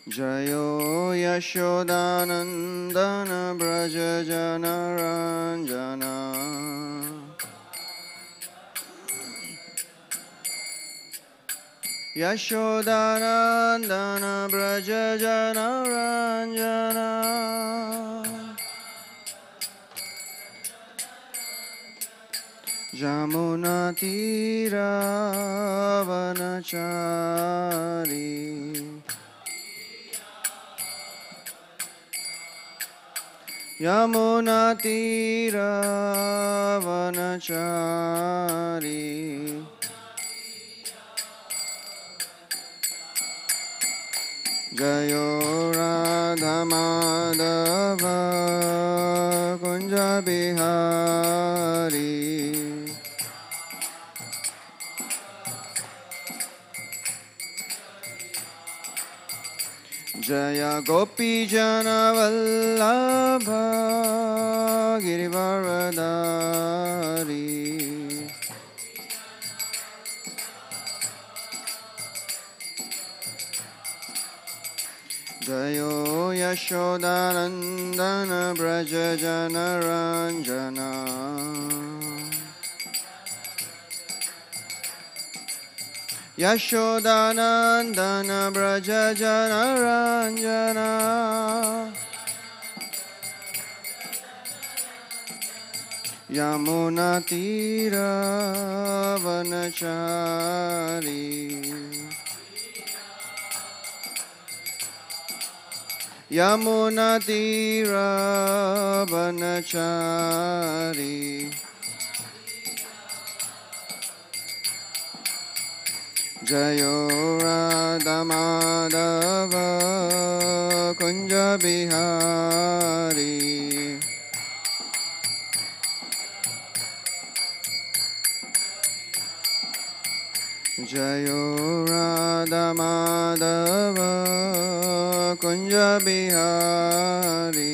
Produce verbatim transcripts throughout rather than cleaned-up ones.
जयो यशोदानन्दन व्रज जनरञ्जना यशोदानन्दन व्रज जनरञ्जना यमुनातीरावनचारी यमुनातीरावनचारी जयो राधा माधव कुंज बिहारी जय गोपी जन वल्लभ गिरिवरधारी जयो यशोदानन्दन व्रज जनरञ्जना यशोदानन्दन व्रज जनरञ्जना यमुनातीरावनचारी यमुनातीरावनचारी जयो राधा माधव कुंज बिहारी जयो राधा माधव कुंज बिहारी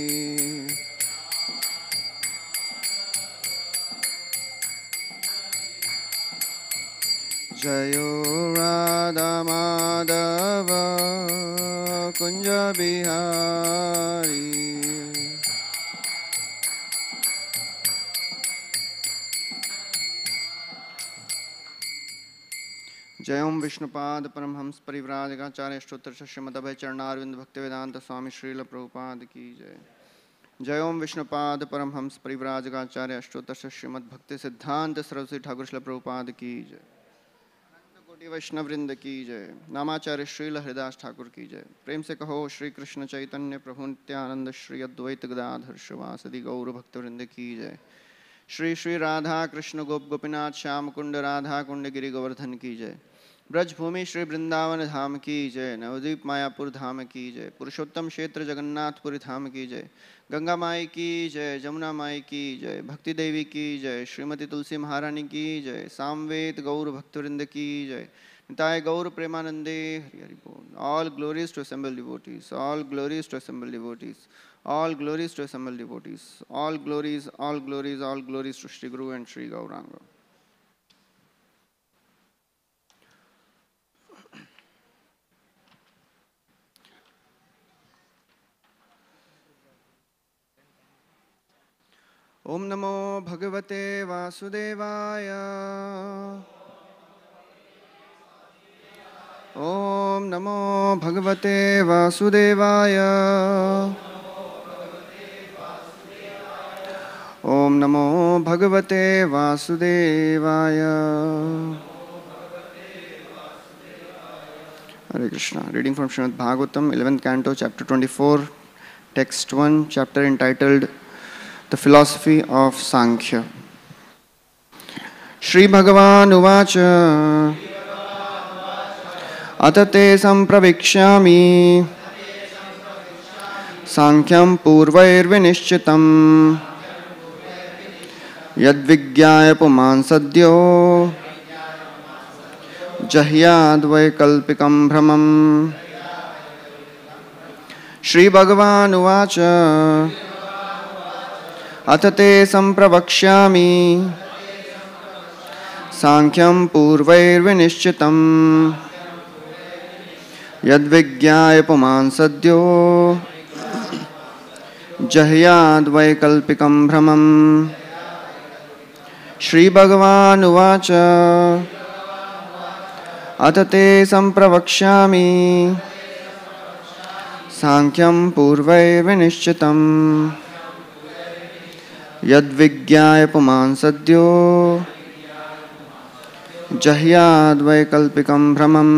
जयो राधा माधव कुंज बिहारी जय ओम विष्णुपाद परमहंस परिव्राजकाचार्य अष्टोत्तर श्रीमद् अभय चरणारविंद भक्तिवेदांत स्वामी श्रील प्रभुपाद की जय। जय ओम विष्णुपाद परमहंस परिव्राजकाचार्य अष्टोत्तर श्रीमद् भक्ति सिद्धांत सरस्वती ठाकुर श्रील प्रभुपाद की जय। कोटि वैष्णव वृंद की जय। नामाचार्य श्रील हरिदास ठाकुर की जय। प्रेम से कहो श्री कृष्ण चैतन्य प्रभु नित्यानंद श्री अद्वैत गदाधर शिवासदि गौर भक्तवृंद की जय। श्री श्री राधा कृष्ण गोप गोपीनाथ श्याम कुंड राधा कुंड गिरि गोवर्धन की जय। ब्रजभूमि श्री वृंदावन धाम की जय। नवद्वीप मायापुर धाम की जय। पुरुषोत्तम क्षेत्र जगन्नाथपुरी धाम की जय। गंगा माई की जय। जमुना माई की जय। भक्ति देवी की जय। श्रीमती तुलसी महारानी की जय। सामवेद गौर भक्तवृंद की जय। निताय गौर प्रेमानंदे हरि हरि बोल। All glories to assembled devotees, all glories to assembled devotees, all glories to assembled devotees, all glories, all glories, all glories to Shri guru and Shri Gaurang. ओम नमो भगवते वासुदेवाय। ओम नमो भगवते वासुदेवाय। ओम नमो भगवते वासुदेवाय। Hare Krishna. Reading from Srimad Bhagavatam, eleventh canto, chapter twenty-four, text one, chapter entitled The Philosophy of Sankhya. Shri Bhagavan Uvacha Atate Sampravikshami Sankyam Purvair Vinishchitam Yadvigyaya Puman Sadyo Jahyad Vaikalpikam Brahmam. Shri Bhagavan Uvacha Atate Sampravakshyami Sankyam Purvair Vinishchitam यद्विज्ञाय पुमान् सद्यो जह्याद्वैकल्पिकं भ्रमम्। श्रीभगवानुवाच अथ ते सम्प्रवक्ष्यामि सांख्यं पूर्वैर्विनिश्चितम्। यद्विज्ञाय पुमान् सद्यो जह्याद्वैकल्पिकं भ्रमम्।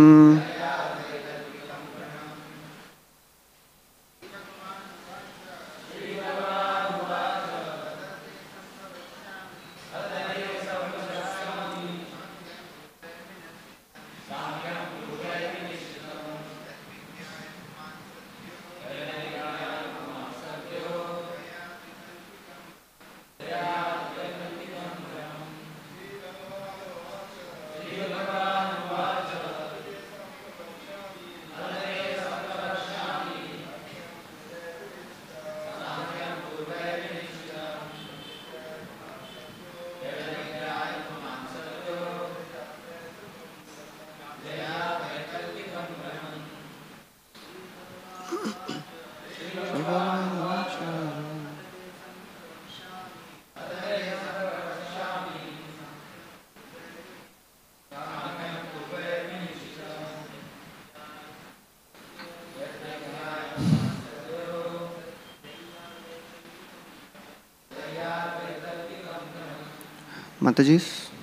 Mataji.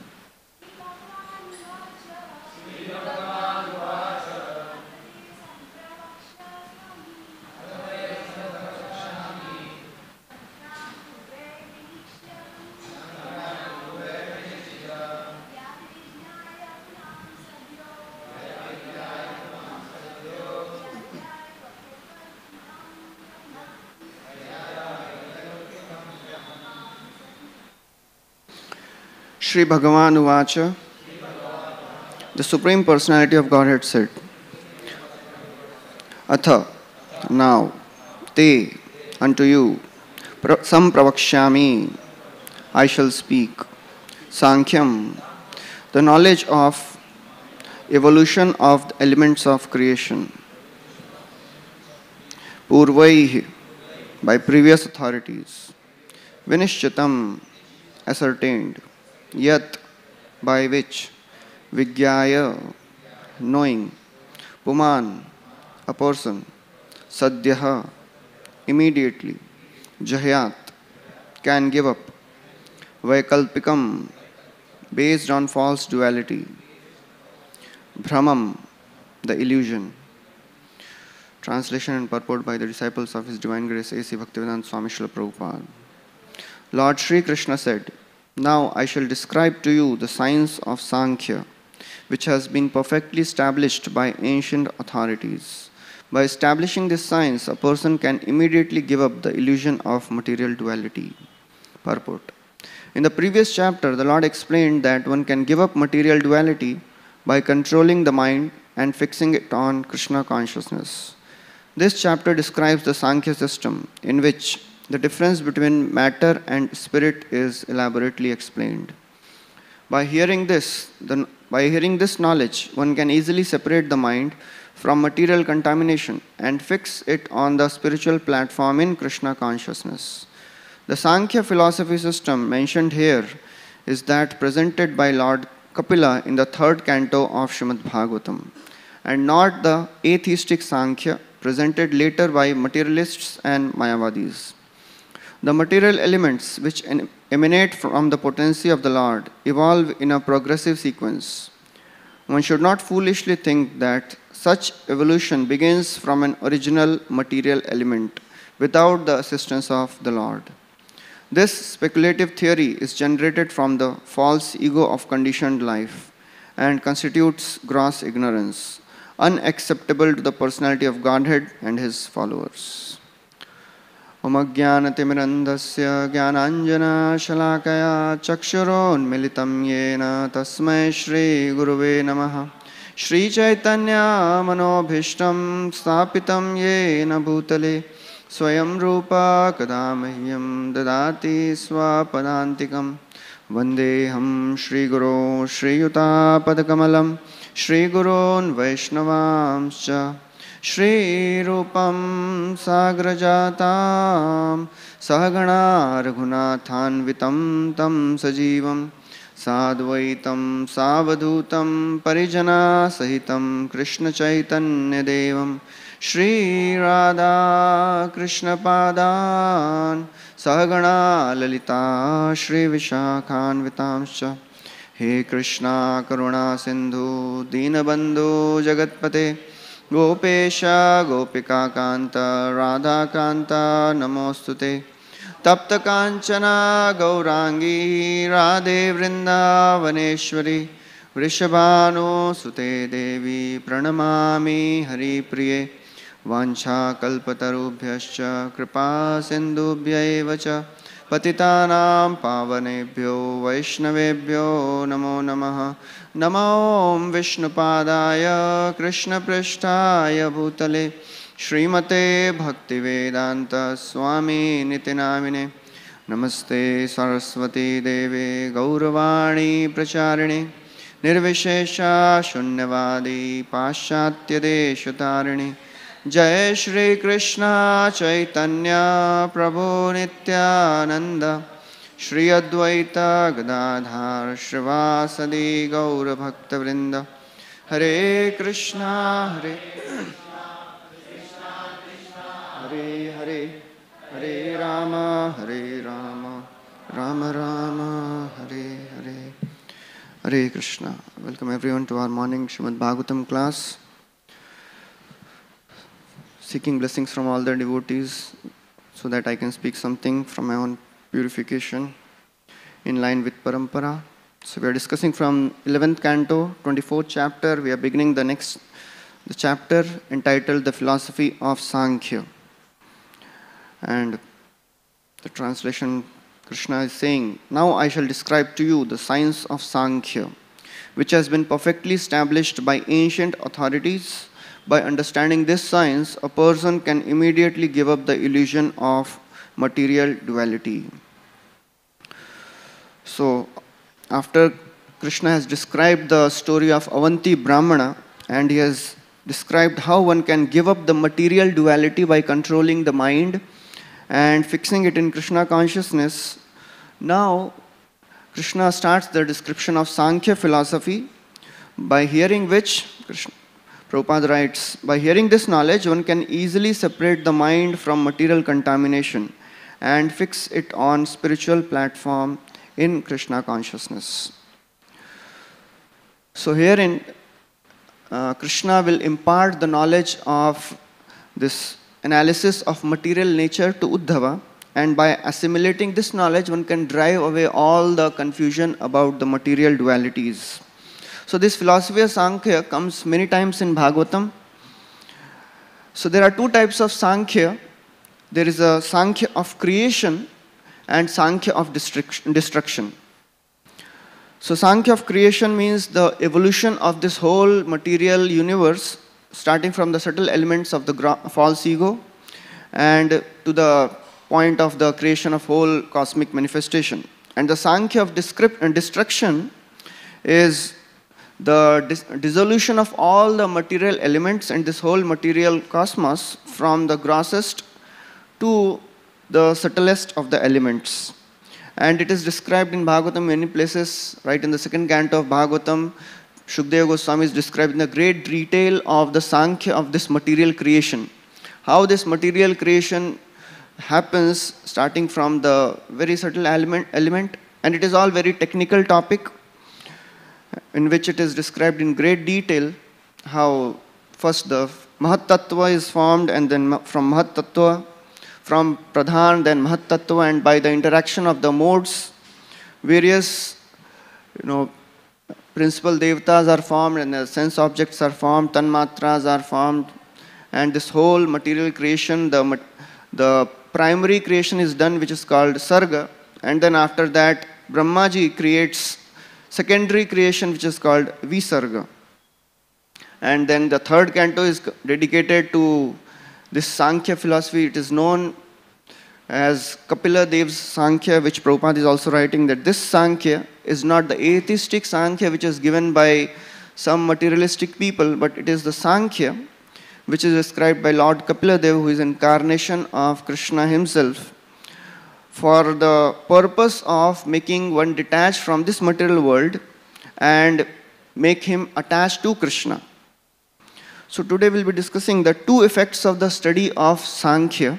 Shri Bhagavan Uvacha, the Supreme Personality of Godhead said, Atha, now, te, unto you, sam pravakshyami, I shall speak, Sankhyam, the knowledge of evolution of the elements of creation, Purvaihi, by previous authorities, Vinishchitam, ascertained, Yat, by which, Vigyaya, knowing, Puman, a person, Sadhyaha, immediately, Jahyat, can give up, Vaikalpikam, based on false duality, Brahmam, the illusion. Translation and purport by the disciples of His Divine Grace A C Bhaktivedanta Swami Srila Prabhupada. Lord Sri Krishna said, Now I shall describe to you the science of Sankhya, which has been perfectly established by ancient authorities. By establishing this science, a person can immediately give up the illusion of material duality. Purport. In the previous chapter, the Lord explained that one can give up material duality by controlling the mind and fixing it on Krishna consciousness. This chapter describes the Sankhya system, in which the difference between matter and spirit is elaborately explained. By hearing this, the, by hearing this knowledge, one can easily separate the mind from material contamination and fix it on the spiritual platform in Krishna consciousness. The Sankhya philosophy system mentioned here is that presented by Lord Kapila in the third canto of Srimad Bhagavatam, and not the atheistic Sankhya presented later by materialists and Mayavadis. The material elements which emanate from the potency of the Lord evolve in a progressive sequence. One should not foolishly think that such evolution begins from an original material element without the assistance of the Lord. This speculative theory is generated from the false ego of conditioned life and constitutes gross ignorance, unacceptable to the personality of Godhead and His followers. Om Ajnanatimirandasya Jnananjana Shalakaya Chakshuronmilitam Yena Tasmai Shri Guruve Namaha Shri Chaitanya Manobhishtam Sthapitam Yena Bhutale Swayam Rupa Kadamahyam Dadati Swapadantikam Vandeham Shri Guru Shri Yuta Padakamalam Shri Gurun Vaishnavamscha Shri Rupam Sagrajatam Sahagana Raghunathanvitam Tam Sajivam Sadvaitam Savadhutam Parijana Sahitam Krishna Chaitanya Devam Shri Radha Krishna Padan Sahagana Lalita Shri Vishakhanvitamscha He Krishna Karuna Sindhu Dinabandhu Jagatpate Gopesha Gopika Kanta Radha Kanta Namostute Tapta Kanchana Gaurangi Radhe Vrindavaneshwari Vrishabhanu Sute Devi Pranamami Hari Priye Vancha Kalpatarubhyascha Kripa Sindhubhya Vacha Patitanam Pavanebhyo Vaishnavebhyo Namo Namaha Namo Vishnupadaya Krishna Prishtaya Bhutale Srimate Bhaktivedanta Swami Nitinamine Namaste Saraswati Deve Gauravani Pracharine Nirvishesha Shunyavadi Paschatya Deshatarine Jai Shri Krishna Chaitanya Prabhu Nityananda Shri Advaita Gadadhar Shrivasadi Gaura Bhakta Vrinda Hare Krishna Hare Hare Hare Hare Rama Hare Rama Rama Rama Hare Hare Hare Krishna. Welcome everyone to our morning Srimad Bhagavatam class. Seeking blessings from all the devotees so that I can speak something from my own purification in line with Parampara. So we are discussing from eleventh canto, twenty-fourth chapter. We are beginning the next the chapter entitled The Philosophy of Sankhya. And the translation, Krishna is saying, now I shall describe to you the science of Sankhya, which has been perfectly established by ancient authorities. By understanding this science, a person can immediately give up the illusion of material duality. So, after Krishna has described the story of Avanti Brahmana, and he has described how one can give up the material duality by controlling the mind and fixing it in Krishna consciousness, now Krishna starts the description of Sankhya philosophy, by hearing which, Krishna, Prabhupada writes, by hearing this knowledge, one can easily separate the mind from material contamination and fix it on spiritual platform in Krishna consciousness. So herein, uh, Krishna will impart the knowledge of this analysis of material nature to Uddhava, and by assimilating this knowledge, one can drive away all the confusion about the material dualities. So this philosophy of Sankhya comes many times in Bhagavatam. So there are two types of Sankhya. There is a Sankhya of creation and Sankhya of destruction. So Sankhya of creation means the evolution of this whole material universe, starting from the subtle elements of the false ego and to the point of the creation of whole cosmic manifestation. And the Sankhya of destruction is the dis dissolution of all the material elements and this whole material cosmos from the grossest to the subtlest of the elements. And it is described in Bhagavatam many places, right in the second canto of Bhagavatam. Shukdeva Goswami is describing the great detail of the Sankhya of this material creation. How this material creation happens starting from the very subtle element, element and it is all very technical topic, in which it is described in great detail how first the Mahat Tattva is formed, and then from Mahat Tattva, from Pradhan, then Mahat Tattva, and by the interaction of the modes, various you know, principal devatas are formed, and the sense objects are formed, tanmatras are formed, and this whole material creation, the, the primary creation is done, which is called Sarga, and then after that Brahmaji creates secondary creation, which is called Visarga. And then the third canto is dedicated to this Sankhya philosophy. It is known as Kapila Dev's Sankhya, which Prabhupada is also writing that this Sankhya is not the atheistic Sankhya which is given by some materialistic people, but it is the Sankhya which is described by Lord Kapiladev, who is incarnation of Krishna himself, for the purpose of making one detached from this material world and make him attached to Krishna. So today we'll be discussing the two effects of the study of Sankhya.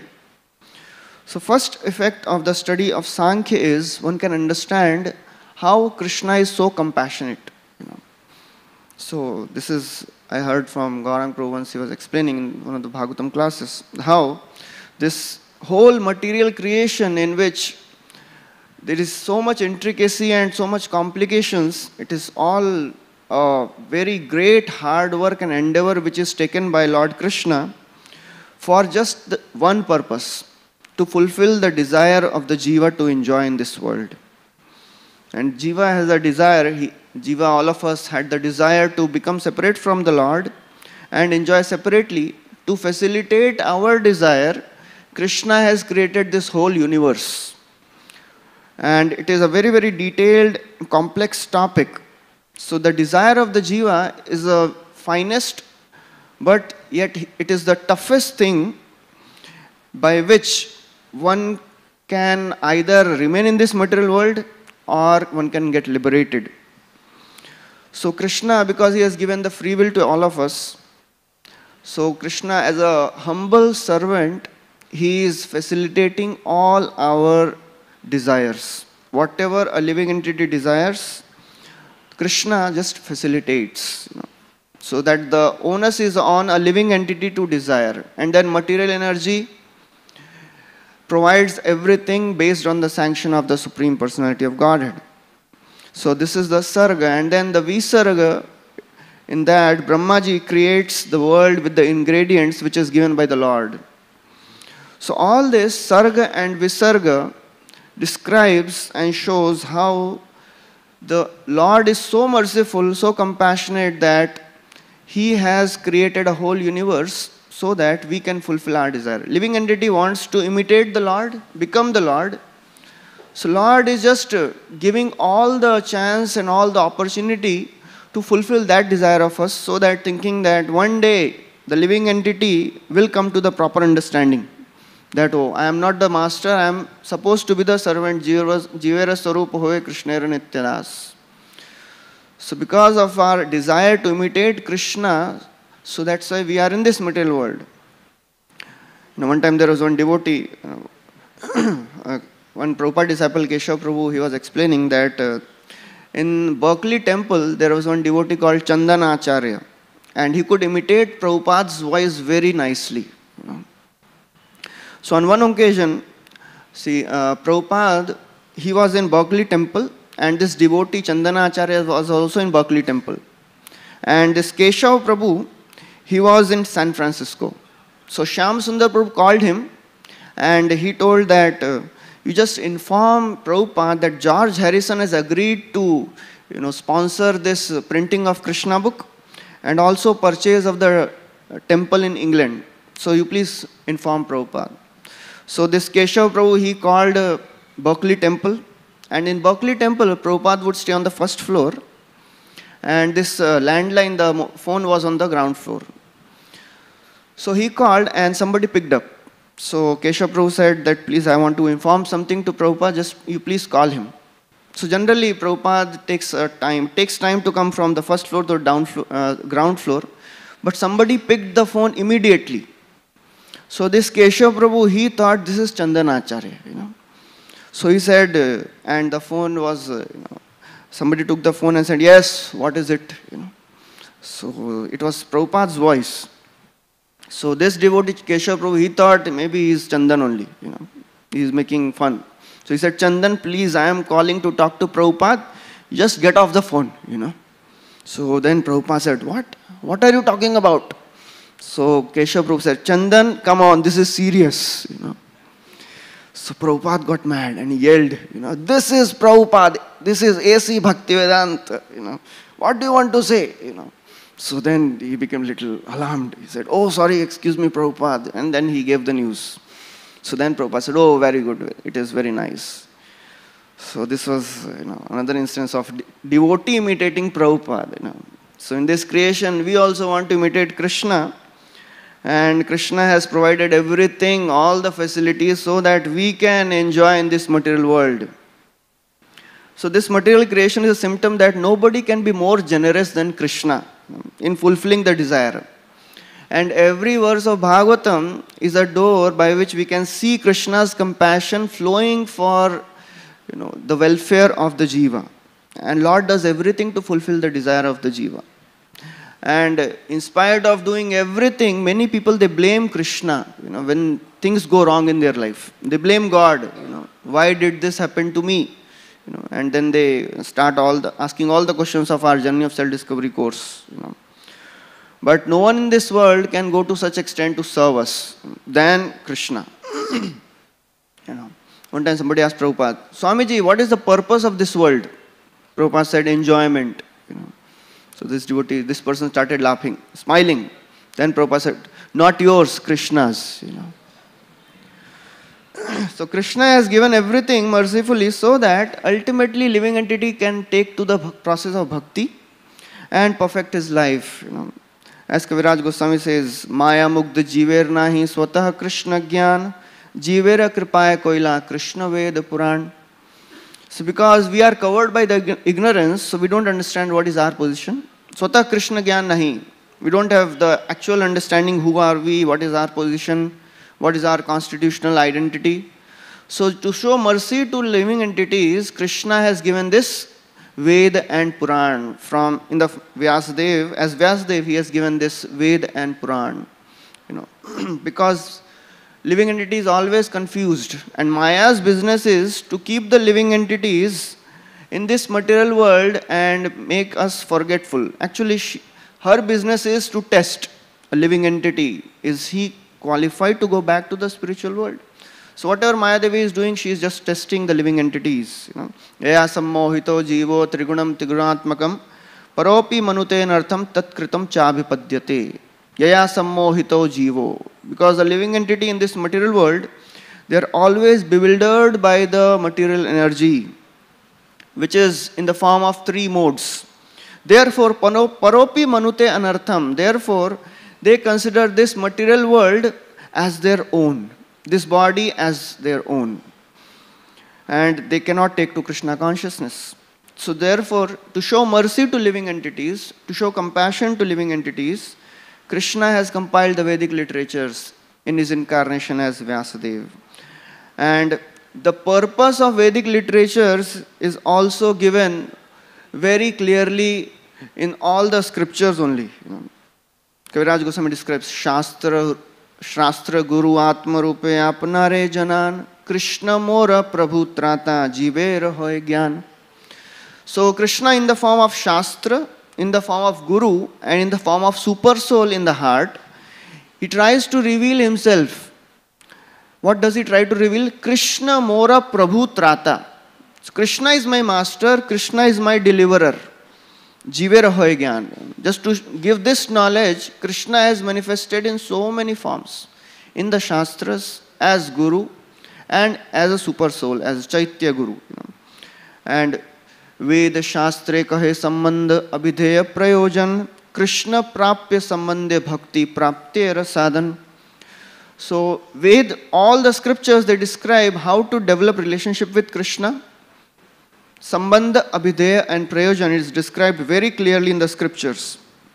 So first effect of the study of Sankhya is one can understand how Krishna is so compassionate. You know. So this is, I heard from Gaur Prabhu once he was explaining in one of the Bhagavatam classes, how this whole material creation in which there is so much intricacy and so much complications, it is all a very great hard work and endeavor which is taken by Lord Krishna for just the one purpose, to fulfill the desire of the Jiva to enjoy in this world. And Jiva has a desire, he, Jiva, all of us had the desire to become separate from the Lord and enjoy separately. To facilitate our desire, Krishna has created this whole universe. And it is a very, very detailed, complex topic. So the desire of the Jiva is the finest, but yet it is the toughest thing by which one can either remain in this material world or one can get liberated. So Krishna, because he has given the free will to all of us, so Krishna as a humble servant, he is facilitating all our desires. Whatever a living entity desires, Krishna just facilitates, you know, so that the onus is on a living entity to desire, and then material energy provides everything based on the sanction of the Supreme Personality of Godhead. So this is the Sarga, and then the Visarga, in that Brahmaji creates the world with the ingredients which is given by the Lord. So all this Sarga and Visarga describes and shows how the Lord is so merciful, so compassionate that he has created a whole universe so that we can fulfill our desire. Living entity wants to imitate the Lord, become the Lord. So Lord is just giving all the chance and all the opportunity to fulfill that desire of us, so that thinking that one day the living entity will come to the proper understanding that, oh, I am not the master, I am supposed to be the servant. Jivera Sarupa Hoye Krishnera Nityadas. So because of our desire to imitate Krishna, so that's why we are in this material world. You know, one time there was one devotee, uh, one Prabhupada disciple, Keshav Prabhu, he was explaining that uh, in Berkeley temple there was one devotee called Chandana Acharya, and he could imitate Prabhupada's voice very nicely. You know. So on one occasion, see, uh, Prabhupada, he was in Berkeley temple, and this devotee Chandana Acharya was also in Berkeley temple. And this Keshav Prabhu, he was in San Francisco. So Shyam Sundar Prabhu called him, and he told that, uh, you just inform Prabhupada that George Harrison has agreed to, you know, sponsor this uh, printing of Krishna book and also purchase of the uh, temple in England. So you please inform Prabhupada. So this Keshav Prabhu, he called uh, Berkeley temple, and in Berkeley temple, Prabhupada would stay on the first floor, and this uh, landline, the phone was on the ground floor. So he called and somebody picked up. So Keshav Prabhu said that, please, I want to inform something to Prabhupada, just you please call him. So generally Prabhupada takes uh, time, takes time to come from the first floor to down flo uh, ground floor, but somebody picked the phone immediately. So this Keshav Prabhu, he thought this is Chandana Acharya, you know. So he said, uh, and the phone was, uh, you know, somebody took the phone and said, yes, what is it, you know. So it was Prabhupada's voice. So this devotee Keshav Prabhu, he thought maybe he is Chandan only, you know, he is making fun. So he said, Chandan, please, I am calling to talk to Prabhupada, just get off the phone, you know. So then Prabhupada said, what? What are you talking about? So Keshav Prabhu said, Chandan, come on, this is serious, you know. So Prabhupada got mad and he yelled, you know, this is Prabhupada, this is A C Bhaktivedanta, you know. What do you want to say, you know? So then he became a little alarmed. He said, oh, sorry, excuse me, Prabhupada. And then he gave the news. So then Prabhupada said, oh, very good, it is very nice. So this was, you know, another instance of de devotee imitating Prabhupada, you know. So in this creation, we also want to imitate Krishna. And Krishna has provided everything, all the facilities so that we can enjoy in this material world. So this material creation is a symptom that nobody can be more generous than Krishna in fulfilling the desire. And every verse of Bhagavatam is a door by which we can see Krishna's compassion flowing for, you know, the welfare of the jiva. And Lord does everything to fulfill the desire of the jiva. And in spite of doing everything, many people, they blame Krishna, you know, when things go wrong in their life. They blame God, you know, why did this happen to me? You know, and then they start all the, asking all the questions of our journey of self-discovery course. You know. But no one in this world can go to such extent to serve us than Krishna. You know. One time somebody asked Prabhupada, Swamiji, what is the purpose of this world? Prabhupada said, enjoyment. You know. So this devotee, this person started laughing, smiling. Then Prabhupada said, not yours, Krishna's. You know. So Krishna has given everything mercifully so that ultimately living entity can take to the process of bhakti and perfect his life. You know. As Kaviraj Goswami says, Maya Mugdha Jiver Nahi Swatah Krishna Gyan Jivera Kripaya Koila Krishna Veda Puran. So because we are covered by the ignorance, so we don't understand what is our position. Swatah Krishna Gyan Nahi. We don't have the actual understanding who are we, what is our position, what is our constitutional identity. So to show mercy to living entities, Krishna has given this Veda and Puran. From in the Vyasadeva, as Vyasadeva, he has given this Veda and Puran. You know, because living entity is always confused, and Maya's business is to keep the living entities in this material world and make us forgetful. Actually, she, her business is to test a living entity. Is he qualified to go back to the spiritual world? So whatever Maya Devi is doing, she is just testing the living entities. You know, Yaya sammohito jivo trigunam tigunatmakam paropi manute nartham tat kritam chabhipadyate. Yaya sammohito jivo. Because the living entity in this material world, they are always bewildered by the material energy, which is in the form of three modes. Therefore, paropi manute anartham. Therefore, they consider this material world as their own, this body as their own. And they cannot take to Krishna consciousness. So therefore, to show mercy to living entities, to show compassion to living entities, Krishna has compiled the Vedic literatures in his incarnation as Vyasadeva. And the purpose of Vedic literatures is also given very clearly in all the scriptures only. You know. Kaviraj Goswami describes Shastra, Shastra Guru Atma Rupe Apnare Janan Krishna Mora Prabhu Trata Jivera Hoy Gyan. So Krishna in the form of Shastra, in the form of Guru, and in the form of Super Soul in the heart, he tries to reveal himself. What does he try to reveal? Krishna Mora Prabhu Trata. So Krishna is my master, Krishna is my deliverer. Jivera Hoy Gyan. Just to give this knowledge, Krishna has manifested in so many forms. In the Shastras, as Guru, and as a Super Soul, as Chaitya Guru. You know. And Veda Shastre Kahe Sambandha Abhideya Prayojan Krishna Prapya Sambandhe Bhakti Praptera Sadhan. So, Ved, all the scriptures, they describe how to develop relationship with Krishna. Sambandha, Abhideya and Prayojan is described very clearly in the scriptures.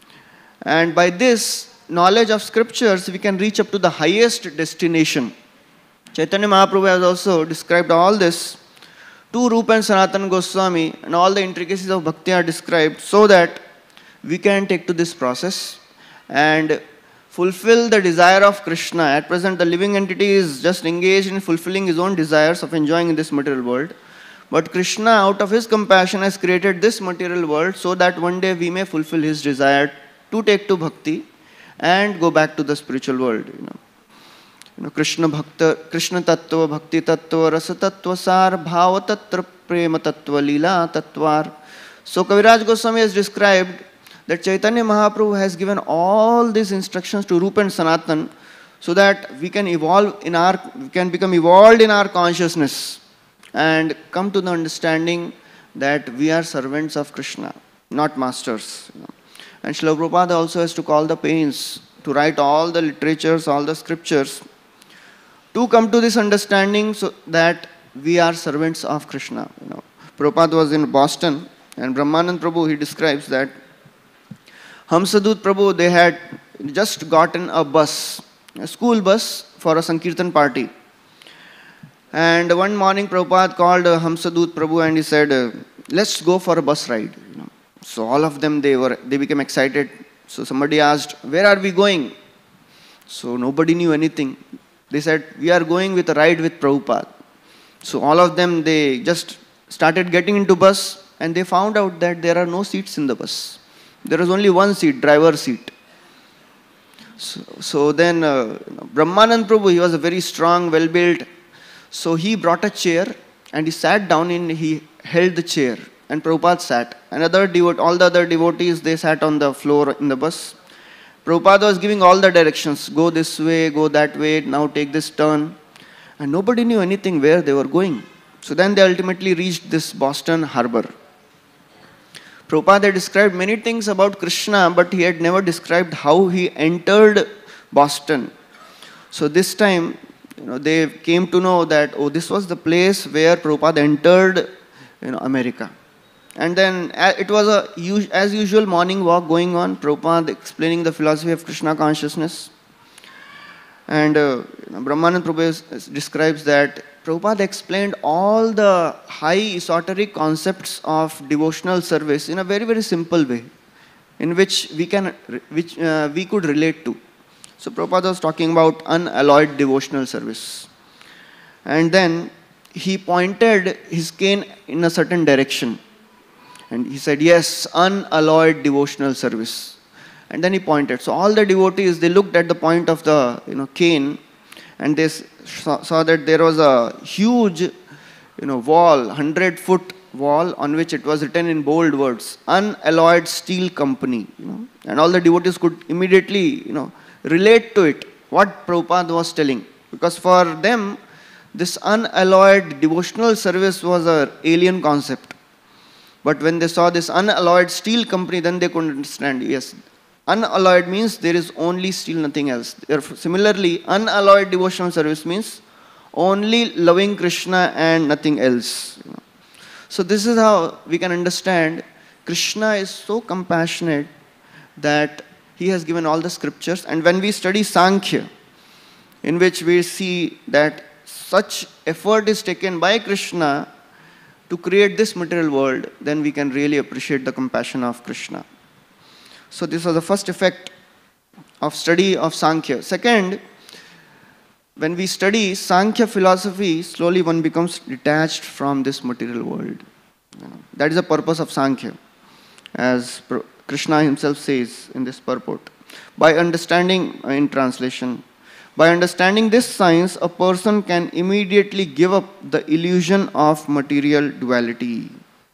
And by this knowledge of scriptures, we can reach up to the highest destination. Chaitanya Mahaprabhu has also described all this. Two Rupa and Sanatana Goswami and all the intricacies of bhakti are described so that we can take to this process and fulfill the desire of Krishna. At present, the living entity is just engaged in fulfilling his own desires of enjoying in this material world. But Krishna, out of his compassion, has created this material world so that one day we may fulfill his desire to take to bhakti and go back to the spiritual world. You know, you know Krishna Bhakta, Krishna Tattva, Bhakti Tattva, Rasa Tattva, Sar, Bhava Tattva, Prema Tattva, Leela Tattvar. So Kaviraj Goswami has described that Chaitanya Mahaprabhu has given all these instructions to Rupa and Sanatan so that we can evolve in our, we can become evolved in our consciousness and come to the understanding that we are servants of Krishna, not masters. You know. And Srila Prabhupada also has to call the pains to write all the literatures, all the scriptures, to come to this understanding so that we are servants of Krishna. You know, Prabhupada was in Boston, and Brahmanand Prabhu, he describes that Hamsadut Prabhu, they had just gotten a bus, a school bus for a Sankirtan party. And one morning Prabhupada called uh, Hamsadut Prabhu and he said, uh, let's go for a bus ride. You know. So all of them, they were, they became excited. So somebody asked, where are we going? So nobody knew anything. They said, we are going with a ride with Prabhupada. So all of them, they just started getting into bus and they found out that there are no seats in the bus. There was only one seat, driver seat. So, so then uh, Brahmanand Prabhu, he was a very strong, well-built. So he brought a chair and he sat down and he held the chair. And Prabhupada sat. And other devot- all the other devotees, they sat on the floor in the bus. Prabhupada was giving all the directions. Go this way, go that way, now take this turn. And nobody knew anything where they were going. So then they ultimately reached this Boston harbor. Prabhupada had described many things about Krishna, but he had never described how he entered Boston. So this time, you know, they came to know that, oh, this was the place where Prabhupada entered, you know, America. And then it was a, as usual, morning walk going on, Prabhupada explaining the philosophy of Krishna consciousness. And uh, you know, Brahmanand Prabhu describes that Prabhupada explained all the high esoteric concepts of devotional service in a very, very simple way, in which we can, which uh, we could relate to. So Prabhupada was talking about unalloyed devotional service. And then he pointed his cane in a certain direction. And he said, yes, unalloyed devotional service. And then he pointed. So all the devotees, they looked at the point of the you know, cane and they saw, saw that there was a huge you know, wall, hundred foot wall on which it was written in bold words, Unalloyed Steel Company. You know. And all the devotees could immediately you know, relate to it, what Prabhupada was telling. Because for them, this unalloyed devotional service was an alien concept. But when they saw this unalloyed steel company, then they could understand, yes, unalloyed means there is only steel, nothing else. Therefore, similarly, unalloyed devotional service means only loving Krishna and nothing else. So this is how we can understand Krishna is so compassionate that he has given all the scriptures. And when we study Sankhya, in which we see that such effort is taken by Krishna to create this material world, then we can really appreciate the compassion of Krishna. So this was the first effect of study of Sankhya. Second, when we study Sankhya philosophy, slowly one becomes detached from this material world. You know, that is the purpose of Sankhya, as Krishna himself says in this purport. By understanding, in translation, by understanding this science, a person can immediately give up the illusion of material duality.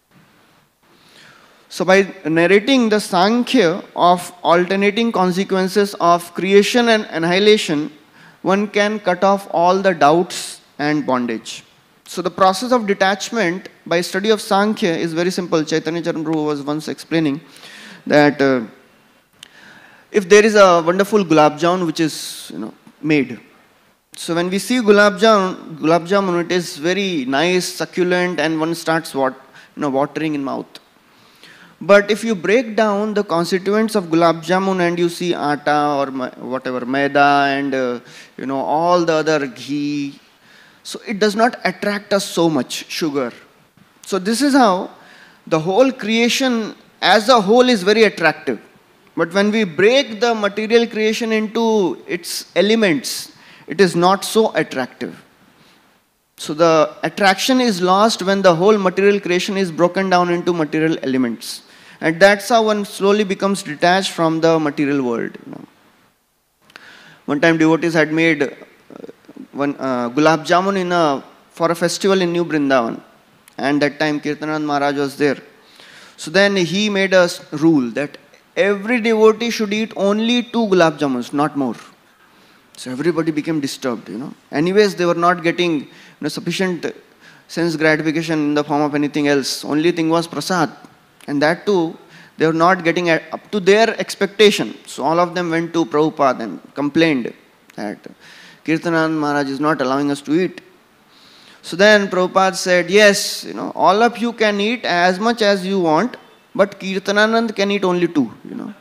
So by narrating the Sankhya of alternating consequences of creation and annihilation, one can cut off all the doubts and bondage. So the process of detachment by study of Sankhya is very simple. Chaitanya Charan Prabhu was once explaining that uh, if there is a wonderful gulab jamun which is you know, made. So when we see gulab jamun, gulab jamun, it is very nice, succulent, and one starts what, you know, watering in mouth. But if you break down the constituents of gulab jamun and you see atta or whatever, maida and uh, you know all the other ghee, so it does not attract us so much, sugar. So this is how the whole creation as a whole is very attractive. But when we break the material creation into its elements, it is not so attractive. So the attraction is lost when the whole material creation is broken down into material elements. And that's how one slowly becomes detached from the material world. You know. One time devotees had made uh, one uh, gulab jamun in a, for a festival in New Vrindavan. And that time Kirtanand Maharaj was there. So then he made a rule that every devotee should eat only two gulab jamuns, not more. So everybody became disturbed, you know. Anyways, they were not getting you know, sufficient sense gratification in the form of anything else. Only thing was prasad. And that too, They were not getting up to their expectation. So all of them went to Prabhupada and complained that Kirtanand Maharaj is not allowing us to eat. So then Prabhupada said, yes, you know, all of you can eat as much as you want, but Kirtananand can eat only two, you know.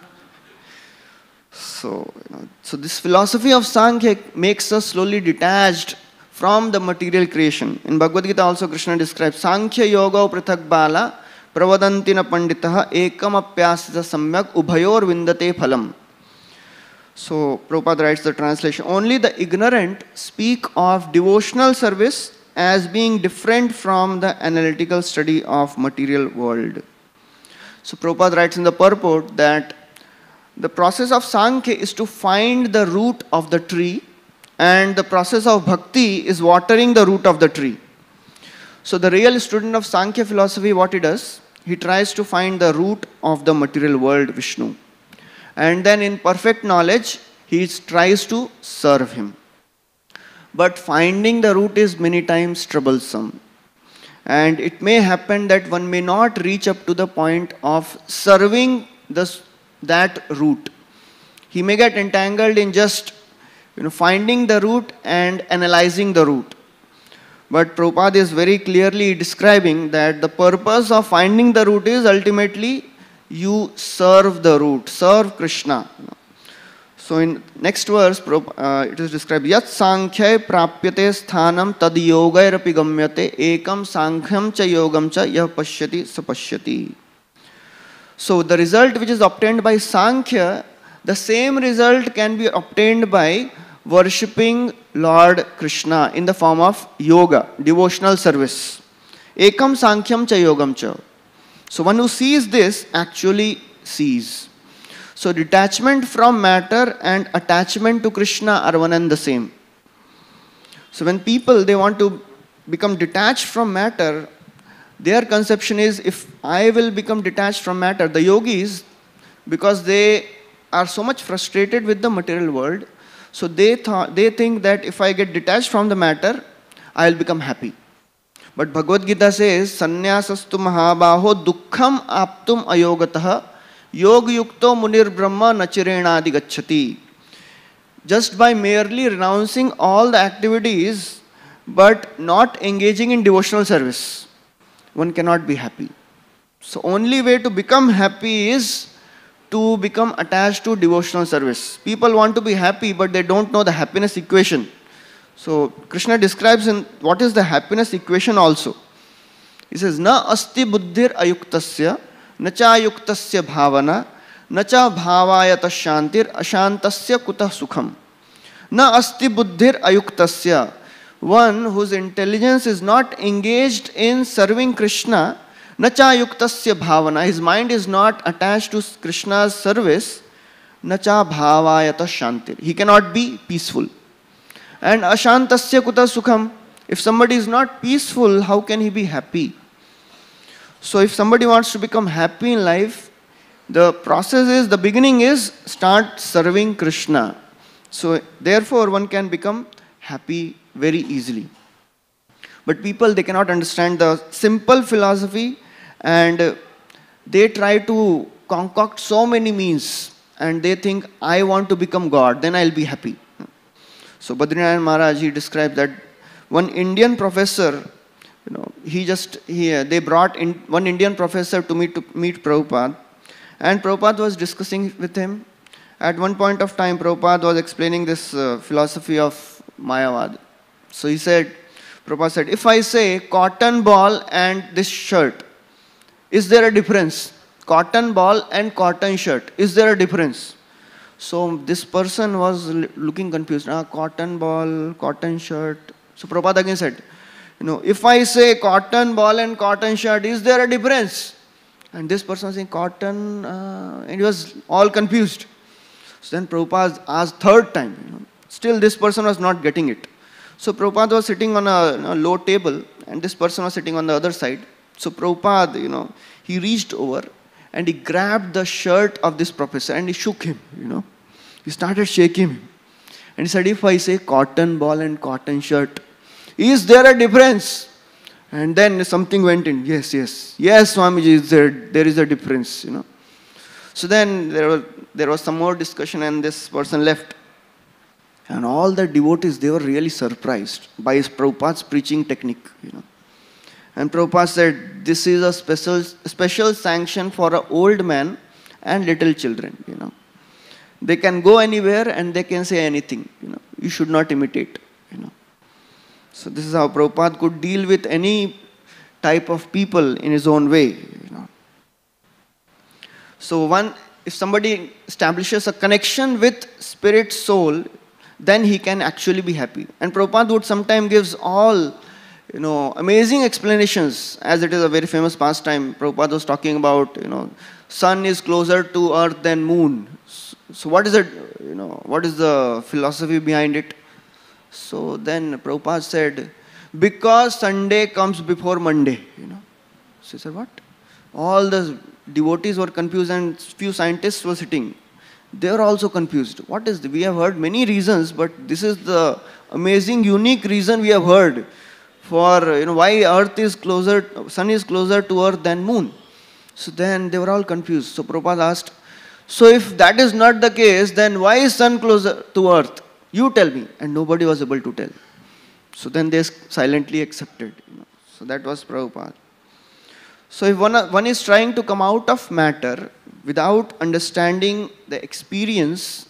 So, you know, so this philosophy of Sankhya makes us slowly detached from the material creation. In Bhagavad Gita also Krishna describes Sankhya Yoga Prithak Bala Pravadantina Panditaha Ekam Apyasita Samyak Ubhayor Vindate Phalam. So Prabhupada writes the translation, only the ignorant speak of devotional service as being different from the analytical study of material world. So Prabhupada writes in the purport that the process of Sankhya is to find the root of the tree, and the process of bhakti is watering the root of the tree. So the real student of Sankhya philosophy, what he does, he tries to find the root of the material world, Vishnu. And then in perfect knowledge, he tries to serve him. But finding the root is many times troublesome. And it may happen that one may not reach up to the point of serving this, that root. He may get entangled in just you know, finding the root and analyzing the root. But Prabhupada is very clearly describing that the purpose of finding the root is ultimately you serve the root, serve Krishna. So in next verse, uh, it is described, Yat Sankhya Prapyate Sthanam Tad Yogairapi Gamyate Ekam Sankham Cha Yogam Cha Yah Pashyati Sapashyati. So the result which is obtained by Sankhya, the same result can be obtained by worshipping Lord Krishna in the form of yoga, devotional service. Ekam Sankhyam Cha Yogam Cha. So one who sees this actually sees. So detachment from matter and attachment to Krishna are one and the same. So when people, they want to become detached from matter, their conception is, if I will become detached from matter, the yogis, because they are so much frustrated with the material world, so they thought, they think that if I get detached from the matter, I will become happy. But Bhagavad Gita says, Sanyasastu mahabaho dukkham aptum ayogataha yog yukto munir brahma nachirenadi gacchati. Just by merely renouncing all the activities but not engaging in devotional service, one cannot be happy. So only way to become happy is to become attached to devotional service. People want to be happy, but they don't know the happiness equation. So Krishna describes in what is the happiness equation also. He says, Na asti buddhir ayuktasya, na cha ayuktasya bhavana, na cha bhavayata shantir, ashantasya kutah sukham. Na asti buddhir ayuktasya. One whose intelligence is not engaged in serving Krishna, Nacha yuktasya bhavana, his mind is not attached to Krishna's service, Nacha bhavayata shantir, he cannot be peaceful. And ashantasya kuta sukham, if somebody is not peaceful, how can he be happy? So if somebody wants to become happy in life, the process is, the beginning is start serving Krishna. So therefore one can become happy very easily. But people, they cannot understand the simple philosophy, and they try to concoct so many means, and they think, I want to become God, then I'll be happy. So Badrinath Maharaj, he described that one Indian professor, you know, he just, he, they brought in one Indian professor to meet, to meet Prabhupada, and Prabhupada was discussing with him. At one point of time, Prabhupada was explaining this uh, philosophy of Mayavad. So he said, Prabhupada said, if I say cotton ball and this shirt, is there a difference? Cotton ball and cotton shirt, is there a difference? So this person was looking confused. Ah, cotton ball, cotton shirt. So Prabhupada again said, you know, if I say cotton ball and cotton shirt, is there a difference? And this person was saying cotton, uh, and he was all confused. So then Prabhupada asked third time, you know, still this person was not getting it. So Prabhupada was sitting on a, you know, low table, and this person was sitting on the other side. So Prabhupada, you know, he reached over and he grabbed the shirt of this professor and he shook him, you know. He started shaking him. And he said, if I say cotton ball and cotton shirt, is there a difference? And then something went in. Yes, yes. Yes, Swamiji, is there, there is a difference, you know. So then there was, there was some more discussion and this person left. And all the devotees, they were really surprised by Prabhupada's preaching technique, you know. And Prabhupada said, this is a special, special sanction for an old man and little children, you know. They can go anywhere and they can say anything, you know. You should not imitate, you know. So this is how Prabhupada could deal with any type of people in his own way, you know. So one, if somebody establishes a connection with spirit soul, then he can actually be happy. And Prabhupada would sometimes gives all, you know, amazing explanations, as it is a very famous pastime. Prabhupada was talking about, you know, sun is closer to earth than moon. So, so what is it, you know, what is the philosophy behind it? So then Prabhupada said, because Sunday comes before Monday, you know. So he said, what? All the devotees were confused and few scientists were sitting. They are also confused. What is this? We have heard many reasons, but this is the amazing, unique reason we have heard for, you know, why earth is closer, sun is closer to earth than moon. So then they were all confused. So Prabhupada asked, so if that is not the case, then why is sun closer to earth? You tell me. And nobody was able to tell. So then they silently accepted. You know. So that was Prabhupada. So if one, one is trying to come out of matter without understanding the experience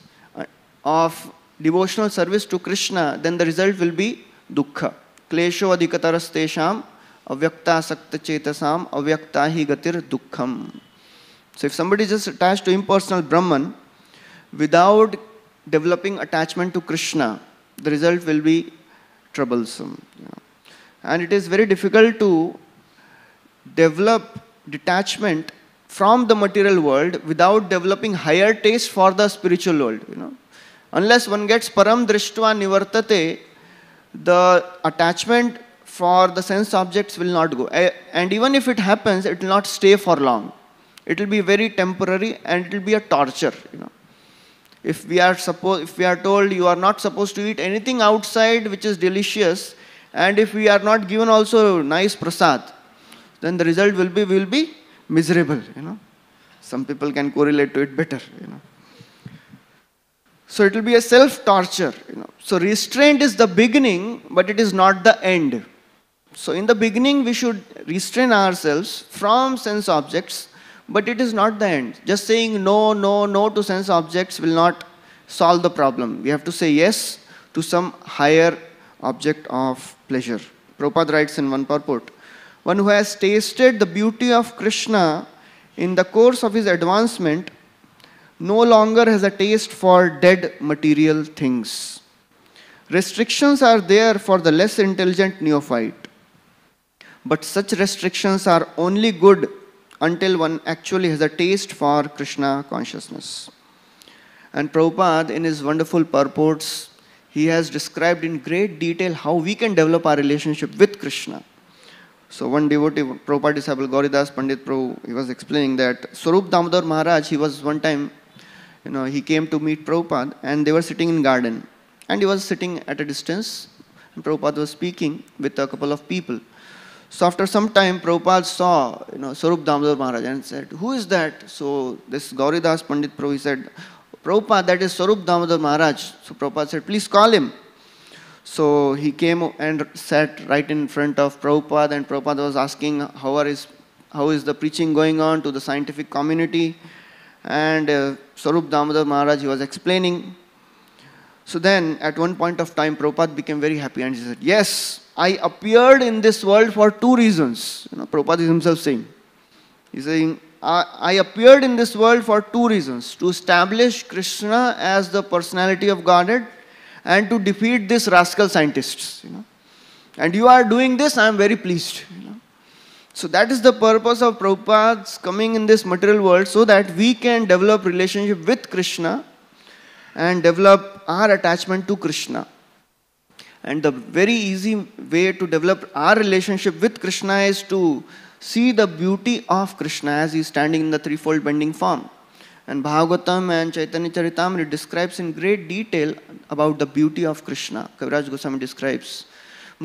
of devotional service to Krishna, then the result will be dukkha. Klesho adhikatarastesham avyakta sakta chetasam avyakta hi gatir dukkham. So if somebody is just attached to impersonal Brahman without developing attachment to Krishna, the result will be troublesome. You know. And it is very difficult to develop detachment from the material world without developing higher taste for the spiritual world. You know. Unless one gets param drishtva nivartate, the attachment for the sense objects will not go. And even if it happens, it will not stay for long. It will be very temporary and it will be a torture. You know. If we are supposed, if we are told you are not supposed to eat anything outside which is delicious, and if we are not given also nice prasad, then the result will be will be miserable. You know, some people can correlate to it better. You know, so it will be a self-torture. You know, so restraint is the beginning, but it is not the end. So in the beginning, we should restrain ourselves from sense objects. But it is not the end. Just saying no, no, no to sense objects will not solve the problem. We have to say yes to some higher object of pleasure. Prabhupada writes in one purport, one who has tasted the beauty of Krishna in the course of his advancement no longer has a taste for dead material things. Restrictions are there for the less intelligent neophyte. But such restrictions are only good until one actually has a taste for Krishna consciousness. And Prabhupada, in his wonderful purports, he has described in great detail how we can develop our relationship with Krishna. So one devotee, Prabhupada disciple Gaur Vilas Prabhu, he was explaining that Swarup Damodar Maharaj, he was one time, you know, he came to meet Prabhupada and they were sitting in garden. And he was sitting at a distance and Prabhupada was speaking with a couple of people. So after some time, Prabhupada saw, you know, Swarup Damodar Maharaj and said, who is that? So this Gaur Vilas Prabhu, he said, Prabhupada, that is Swarup Damodar Maharaj. So Prabhupada said, please call him. So he came and sat right in front of Prabhupada, and Prabhupada was asking how, are his, how is the preaching going on to the scientific community. And uh, Swarup Damodar Maharaj, he was explaining. So then at one point of time, Prabhupada became very happy and he said, yes, I appeared in this world for two reasons. You know, Prabhupada is himself saying. He's saying, I, I appeared in this world for two reasons. To establish Krishna as the personality of Godhead and to defeat these rascal scientists. You know. And you are doing this, I am very pleased. You know. So that is the purpose of Prabhupada's coming in this material world, so that we can develop relationship with Krishna and develop our attachment to Krishna. And the very easy way to develop our relationship with Krishna is to see the beauty of Krishna as he is standing in the threefold bending form. And Bhagavatam and Chaitanya Charitamrita describes in great detail about the beauty of Krishna. Kaviraj Goswami describes,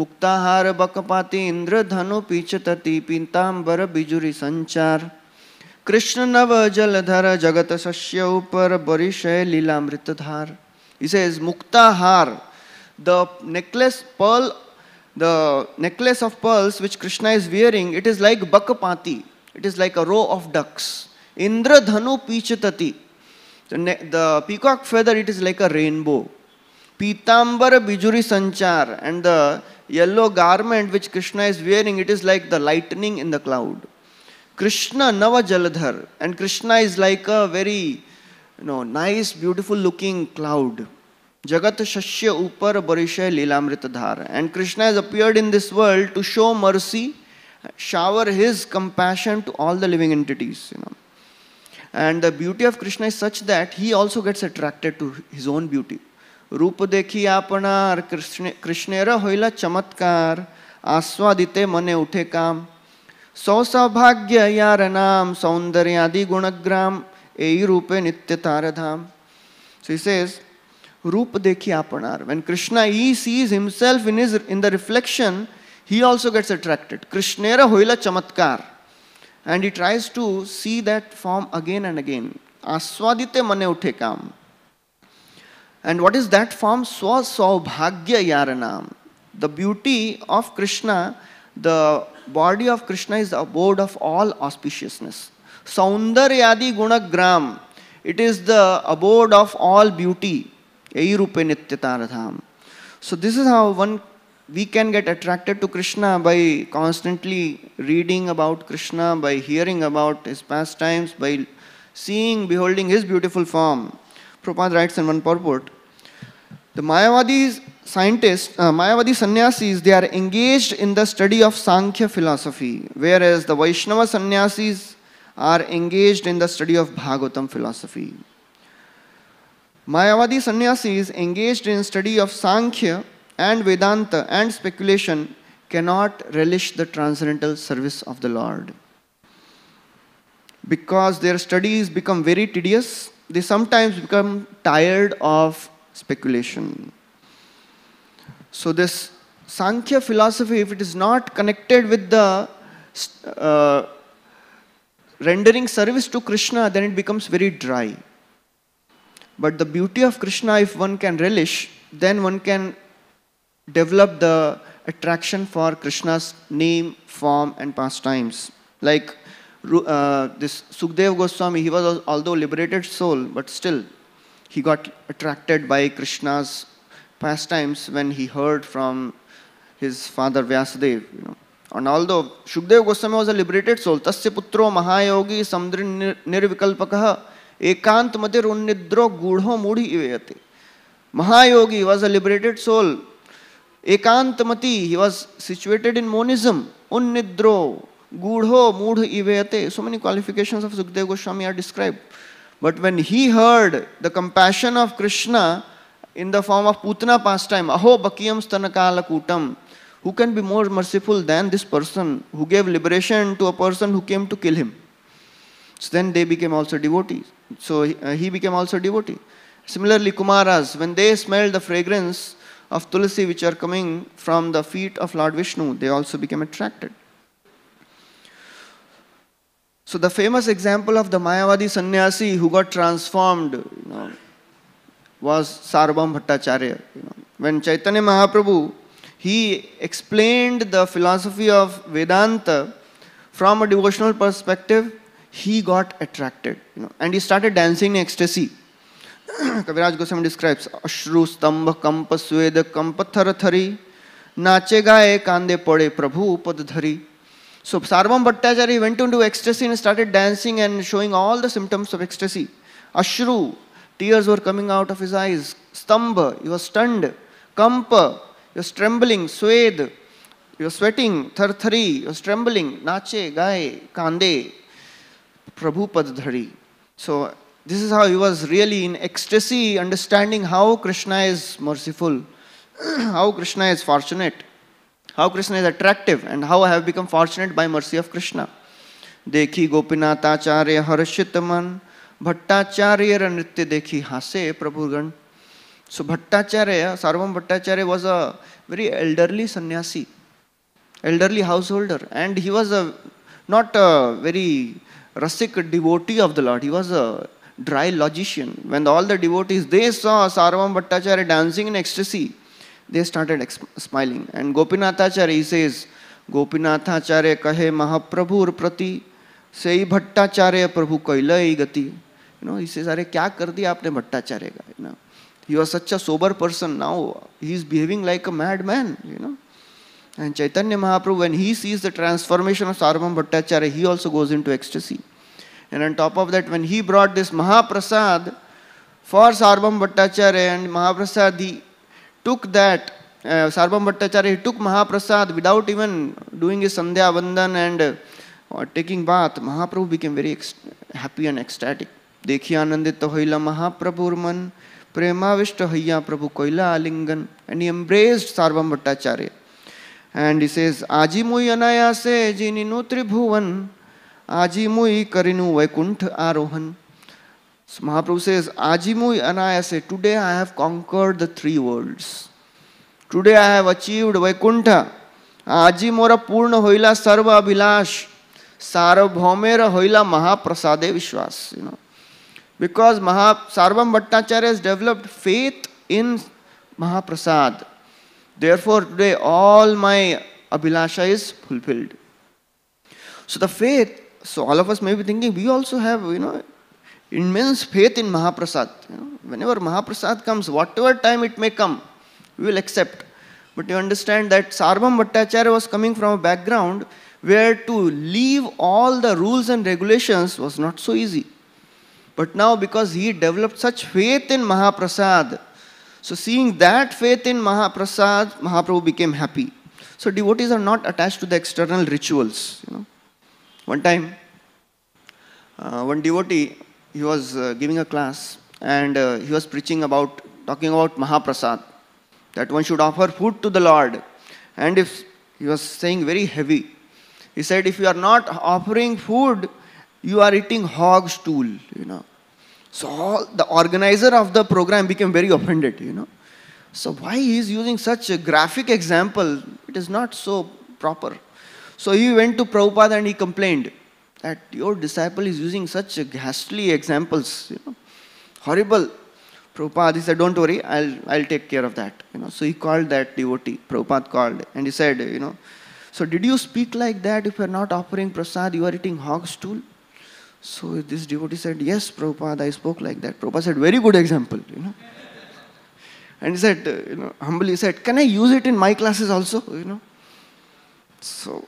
Muktahara Bakapati Indra Dhanu Pichatati Pintambara Bijuri Sanchar Krishna Nava Jaladhara Jagata Sasya Upar Barishay Lilamritadhar. He says, Mukta Har, the necklace pearl, the necklace of pearls which Krishna is wearing, it is like Bakapati. It is like a row of ducks. Indra Dhanu Pichatati. The, the peacock feather, it is like a rainbow. Pitambara Bijuri Sanchar. And the yellow garment which Krishna is wearing, it is like the lightning in the cloud. Krishna Nava Jaladhar. And Krishna is like a very, you know, nice, beautiful looking cloud. Jagat Shashya Upar Barishay Lilamritadhar. And Krishna has appeared in this world to show mercy, shower his compassion to all the living entities. You know. And the beauty of Krishna is such that he also gets attracted to his own beauty. Rupa dekhi apanar Krishnera hoila chamatkar aswadite mane uthe kam sau saubhagya yaranam saundaryadi gunagram ei rupe nitya taradham. So he says, Rupa dekhi apanar. When Krishna, he sees himself in his in the reflection, he also gets attracted. Krishnera hoila chamatkar. And he tries to see that form again and again. Aswadite mane uthe kam. And what is that form? Swa saubhagya yaranam. The beauty of Krishna, the body of Krishna is the abode of all auspiciousness. Saundaryadi gunagram. It is the abode of all beauty. Ei rupe nitya taradham. So this is how one we can get attracted to Krishna, by constantly reading about Krishna, by hearing about his pastimes, by seeing, beholding his beautiful form. Prabhupada writes in one purport, the Mayavadi scientists, uh, Mayavadi sannyasis, they are engaged in the study of Sankhya philosophy, whereas the Vaishnava sannyasis are engaged in the study of Bhagavatam philosophy. Mayavadi sannyasis engaged in study of Sankhya and Vedanta and speculation cannot relish the transcendental service of the Lord. Because their studies become very tedious, they sometimes become tired of speculation. So this Sankhya philosophy, if it is not connected with the uh, rendering service to Krishna, then it becomes very dry. But the beauty of Krishna, if one can relish, then one can develop the attraction for Krishna's name, form and pastimes. Like uh, this Sukdev Goswami, he was although liberated soul, but still he got attracted by Krishna's pastimes when he heard from his father Vyasadev. You know. And although Shukdev Goswami was a liberated soul, Tasya Putro Mahayogi Samdrin Nirvikalpakaha Ekant Matir Unnidro Gudho Mudhi Ivayate. Mahayogi was a liberated soul. Ekantamati, he was situated in monism. Unnidro, Gudho, Mudha Ivayate. So many qualifications of Sukdev Goswami are described. But when he heard the compassion of Krishna in the form of Putana pastime, Aho Bakiyam Stanakala Kutam, who can be more merciful than this person who gave liberation to a person who came to kill him? So then they became also devotees. So uh, he became also devotee. Similarly, Kumaras, when they smelled the fragrance of Tulasi which are coming from the feet of Lord Vishnu, they also became attracted. So the famous example of the Mayavadi sannyasi who got transformed, you know, was Sarvabhauma Bhattacharya. You know. When Chaitanya Mahaprabhu, he explained the philosophy of Vedanta from a devotional perspective, he got attracted, you know, and he started dancing in ecstasy. Kaviraj Goswami describes Ashru Stambha Kampa Sweda Kampa Tharathari Nache Gaye Kande Pade Prabhu Upadhari. So Sarvabhauma Bhattacharya went into ecstasy and started dancing and showing all the symptoms of ecstasy. Ashru, tears were coming out of his eyes. Stambha, he was stunned. Kampa, he was trembling. Swed, he was sweating. Tharthari, he was trembling. Nache Gaye Kande Prabhu Padhari. So this is how he was really in ecstasy, understanding how Krishna is merciful, how Krishna is fortunate, how Krishna is attractive, and how I have become fortunate by mercy of Krishna. Dekhi Gopinath Acharya Harshitaman Bhattacharya Nritya Dekhi Hase Prabhugan. So Bhattacharya, Sarvabhauma Bhattacharya was a very elderly sannyasi, elderly householder, and he was a not a very Rasik devotee of the Lord. He was a dry logician. When all the devotees, they saw Sarvam Bhattacharya dancing in ecstasy, they started smiling. And Gopinathacharya, he says, Gopinathacharya kahe Mahaprabhur prati sei Bhattacharya Prabhu kailai gati. You know, he says, Are kya kar diya aapne Bhattacharya ka? You know, he was such a sober person. Now he is behaving like a madman. You know, and Chaitanya Mahaprabhu, when he sees the transformation of Sarvam Bhattacharya, he also goes into ecstasy. And on top of that, when he brought this Mahaprasad for Sarvam Bhattacharya, and Mahaprasad, he took that, uh, Sarvam Bhattacharya, he took Mahaprasad without even doing his Sandhya Vandan and uh, taking bath. Mahaprabhu became very happy and ecstatic. Dekhi anandita hoila Mahaprabhur man, prema vishta hayya Prabhu koila alingan. And he embraced Sarvam Bhattacharya. And he says, Aji mui anayase jininu tribhuvan, Aji mui karinu vaikuntha arohan. So Mahaprabhu says, Aji mui anayase, today I have conquered the three worlds. Today I have achieved vaikuntha. Aji mora purna hoila sarva abhilash, sarvabhaumera hoila mahaprasade vishwas. You know, because Maha, Sarvam Bhattacharya has developed faith in Mahaprasad. Therefore, today all my abhilasha is fulfilled. So the faith, so all of us may be thinking, we also have, you know, immense faith in Mahaprasad. You know, whenever Mahaprasad comes, whatever time it may come, we will accept. But you understand that Sarvam Bhattacharya was coming from a background where to leave all the rules and regulations was not so easy. But now, because he developed such faith in Mahaprasad, so seeing that faith in Mahaprasad, Mahaprabhu became happy. So devotees are not attached to the external rituals. You know, one time, uh, one devotee, he was uh, giving a class and uh, he was preaching about, talking about Mahaprasad, that one should offer food to the Lord. And if he was saying very heavy, he said, if you are not offering food, you are eating hog stool, you know. So all, the organizer of the program became very offended, you know. So why he is using such a graphic example? It is not so proper. So he went to Prabhupada and he complained that your disciple is using such ghastly examples, you know, horrible. Prabhupada, he said, don't worry, I'll, I'll take care of that. You know. So he called that devotee, Prabhupada called, and he said, you know, so did you speak like that? If you are not offering prasad, you are eating hog stool? So this devotee said, yes, Prabhupada, I spoke like that. Prabhupada said, very good example, you know. And he said, you know, humbly said, can I use it in my classes also, you know? So,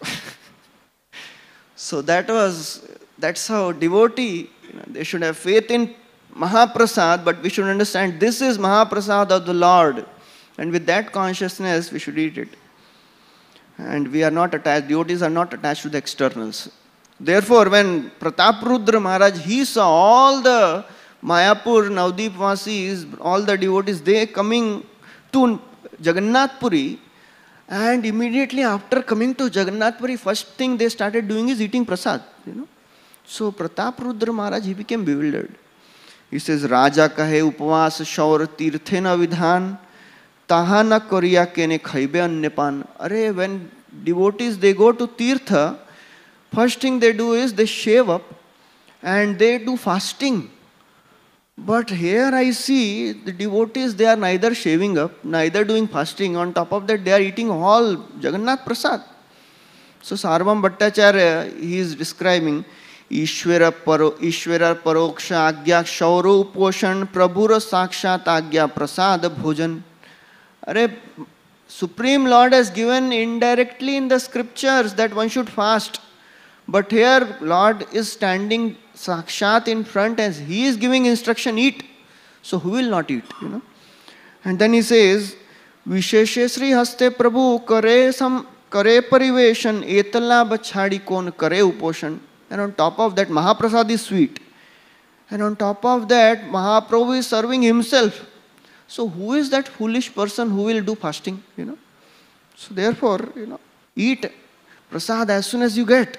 so that was, that's how devotee, you know, they should have faith in Mahaprasad, but we should understand this is Mahaprasad of the Lord. And with that consciousness, we should eat it. And we are not attached, devotees are not attached to the externals. Therefore, when Prataprudra Maharaj, he saw all the Mayapur, Navdeep Vasis, all the devotees, they coming to Jagannath Puri, and immediately after coming to Jagannath Puri, first thing they started doing is eating prasad, you know. So Prataprudra Maharaj, he became bewildered. He says, Raja kahe upavas shaur tirthena vidhan, taha na koriya kene khaibe annepan. Are, when devotees, they go to tirtha, first thing they do is they shave up and they do fasting. But here I see the devotees, they are neither shaving up, neither doing fasting. On top of that, they are eating all Jagannath Prasad. So Sarvam Bhattacharya, he is describing Ishvara paro, Ishvara paroksha agya shauru poshan prabhura sakshat agya prasad bhojan. Are, Supreme Lord has given indirectly in the scriptures that one should fast. But here Lord is standing sakshat in front as he is giving instruction, eat. So who will not eat, you know? And then he says, Visheshe Sri Haste Prabhu kare sam kare pariveshan etala bachhadi kon kare uposhan. And on top of that, Mahaprasad is sweet. And on top of that, Mahaprabhu is serving himself. So who is that foolish person who will do fasting, you know? So therefore, you know, eat prasad as soon as you get.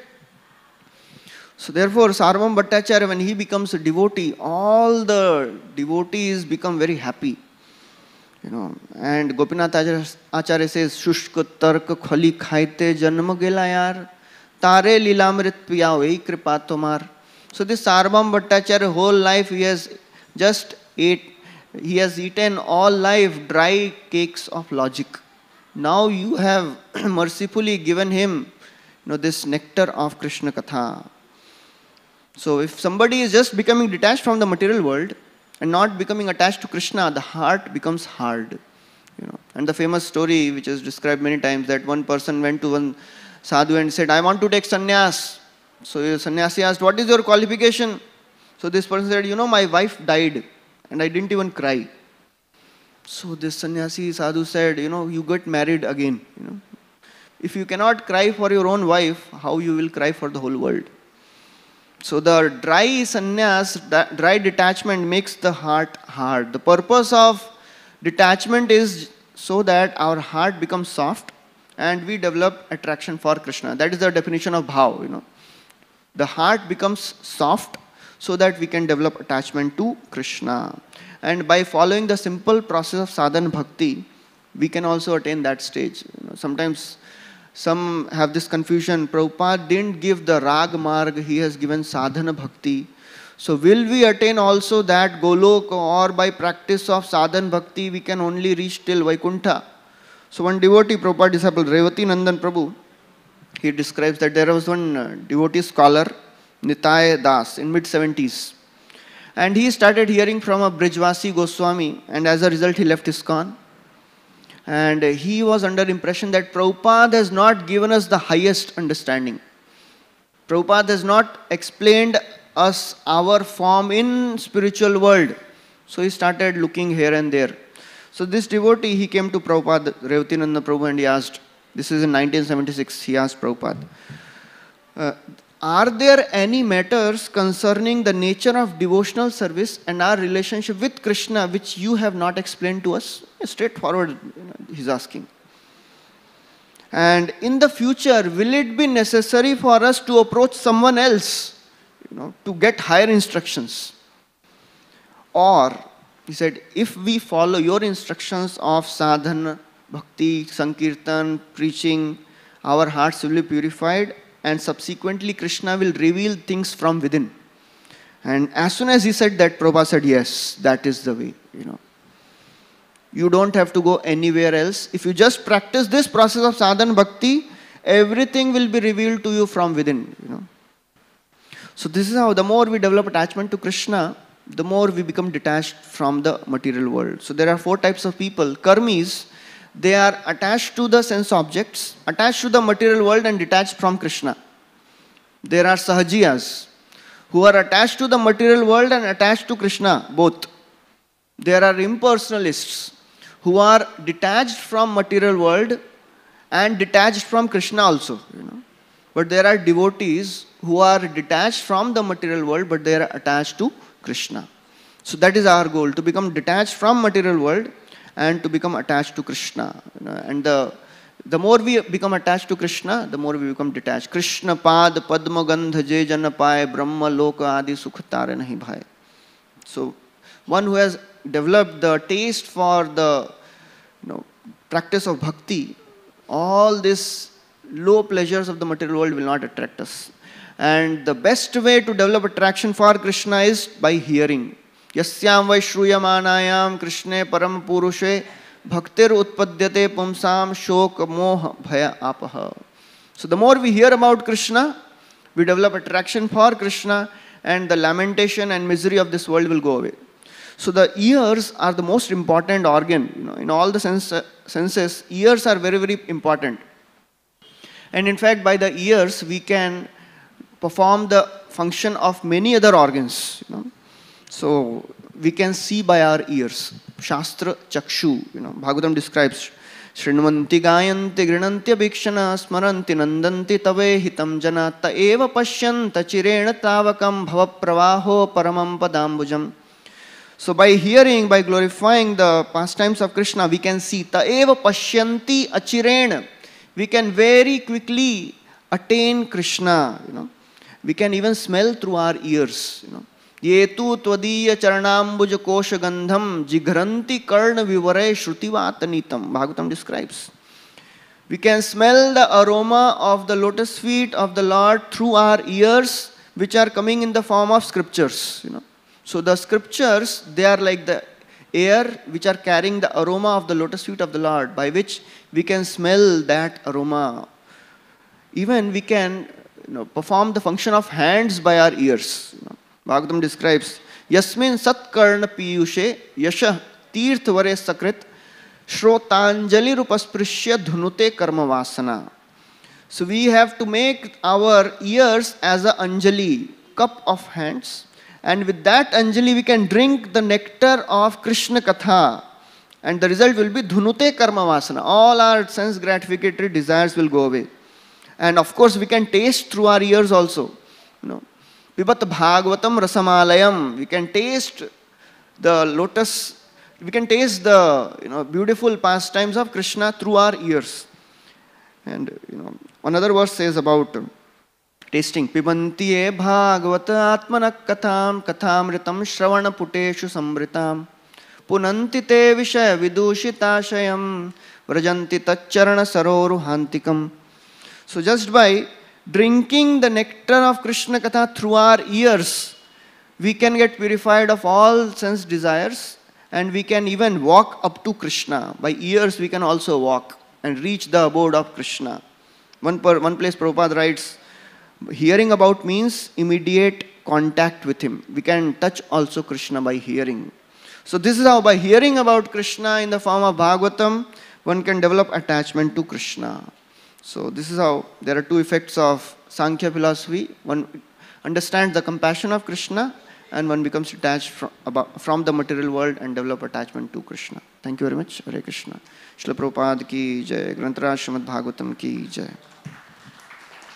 So therefore, Sarvam Bhattacharya, when he becomes a devotee, all the devotees become very happy. You know, and Gopinath Acharya says, Shushka tarka khali khaite janma gela yar, tare lilamrit piya vehi kripa tomar. So this Sarvam Bhattacharya, whole life he has just ate, he has eaten all life dry cakes of logic. Now you have mercifully given him, you know, this nectar of Krishna Katha. So if somebody is just becoming detached from the material world and not becoming attached to Krishna, the heart becomes hard. You know. And the famous story which is described many times, that one person went to one sadhu and said, I want to take sannyas. So the sannyasi asked, what is your qualification? So this person said, you know, my wife died and I didn't even cry. So this sannyasi sadhu said, you know, you get married again. You know. If you cannot cry for your own wife, how you will cry for the whole world? So the dry sannyas, dry detachment makes the heart hard. The purpose of detachment is so that our heart becomes soft and we develop attraction for Krishna. That is the definition of bhav, you know. The heart becomes soft so that we can develop attachment to Krishna. And by following the simple process of sadhana bhakti, we can also attain that stage. You know, sometimes some have this confusion. Prabhupada didn't give the rag marg, he has given sadhana bhakti. So will we attain also that golok, or by practice of sadhana bhakti we can only reach till Vaikuntha? So one devotee, Prabhupada disciple, Revati Nandan Prabhu, he describes that there was one uh, devotee scholar, Nitai Das, in mid seventies. And he started hearing from a Brijvasi Goswami, and as a result he left ISKCON. And uh, he was under impression that Prabhupada has not given us the highest understanding. Prabhupada has not explained us our form in spiritual world. So he started looking here and there. So this devotee, he came to Prabhupada, Revatinanda Prabhu, and he asked, this is in nineteen seventy-six, he asked Prabhupada, uh, are there any matters concerning the nature of devotional service and our relationship with Krishna which you have not explained to us? Straightforward, you know, he's asking. And in the future, will it be necessary for us to approach someone else, you know, to get higher instructions? Or, he said, if we follow your instructions of sadhana, bhakti, sankirtan, preaching, our hearts will be purified and subsequently Krishna will reveal things from within. And as soon as he said that, Prabhupada said, yes, that is the way, you know. You don't have to go anywhere else. If you just practice this process of sadhana bhakti, everything will be revealed to you from within, you know. So this is how the more we develop attachment to Krishna, the more we become detached from the material world. So there are four types of people. Karmis, they are attached to the sense objects, attached to the material world and detached from Krishna. There are Sahajiyas, who are attached to the material world and attached to Krishna, both. There are impersonalists, who are detached from material world and detached from Krishna also, you know. But there are devotees who are detached from the material world, but they are attached to Krishna. So that is our goal, to become detached from material world and to become attached to Krishna. You know. And the, the more we become attached to Krishna, the more we become detached. Krishna pad padma gandha je jana paye brahma loka adi sukh tare nahi bhai. So one who has developed the taste for the, you know, practice of bhakti, all these low pleasures of the material world will not attract us. And the best way to develop attraction for Krishna is by hearing. Yasyam vai shruyamanayam Krishne param purushe bhaktir utpadyate pumsam shok moh bhaya apaha. So the more we hear about Krishna, we develop attraction for Krishna, and the lamentation and misery of this world will go away. So the ears are the most important organ. You know, in all the sense, senses, ears are very, very important. And in fact, by the ears, we can perform the function of many other organs. You know. So we can see by our ears. Shastra Chakshu. You know, Bhagavatam describes Shrinvanti Gayanti Grinanti Abhikshana Smaranti Nandanti Tave Hitam Jana Ta Eva Pashyanta Chirena Tavakam Bhava Pravaho Paramam Padambujam. So by hearing, by glorifying the pastimes of Krishna, we can see Taeva Pashyanti Achirena. We can very quickly attain Krishna. You know. We can even smell through our ears. You know. Yetu tvadiya charanambuja kosha gandham jigharanti karna vivare shrutivata-nitam. Bhagavatam describes. We can smell the aroma of the lotus feet of the Lord through our ears which are coming in the form of scriptures. You know. So the scriptures, they are like the air which are carrying the aroma of the lotus feet of the Lord, by which we can smell that aroma. Even we can, you know, perform the function of hands by our ears. You know. Bhagavatam describes, Yasmin satkarna piyushe yasha tirthvare sakrit shrotanjali rupasprisya dhunute karma vasana. So we have to make our ears as an anjali, cup of hands, and with that anjali we can drink the nectar of Krishna Katha, and the result will be dhunute karma vasana. All our sense gratificatory desires will go away. And of course we can taste through our ears also. You know, Pibat Bhagavatam Rasamalayam. We can taste the lotus, we can taste the, you know, beautiful pastimes of Krishna through our ears. And, you know, another verse says about tasting. Pibantiye Bhagavata Atmanak Katham Kathamritam Shravana Puteshu Samritam Punanti te Vishaya Vidushitashayam Vrajanti Tacharana Saroru Hantikam. So just by drinking the nectar of Krishna Katha through our ears, we can get purified of all sense desires, and we can even walk up to Krishna. By ears we can also walk and reach the abode of Krishna. One, per, one place Prabhupada writes, hearing about means immediate contact with him. We can touch also Krishna by hearing. So this is how, by hearing about Krishna in the form of Bhagavatam, one can develop attachment to Krishna. So this is how there are two effects of Sankhya philosophy. One understands the compassion of Krishna, and one becomes detached from, about, from the material world and develop attachment to Krishna. Thank you very much. Hare Krishna. Srila Prabhupada ki jai. Grantaraj Srimad Bhagavatam ki jai.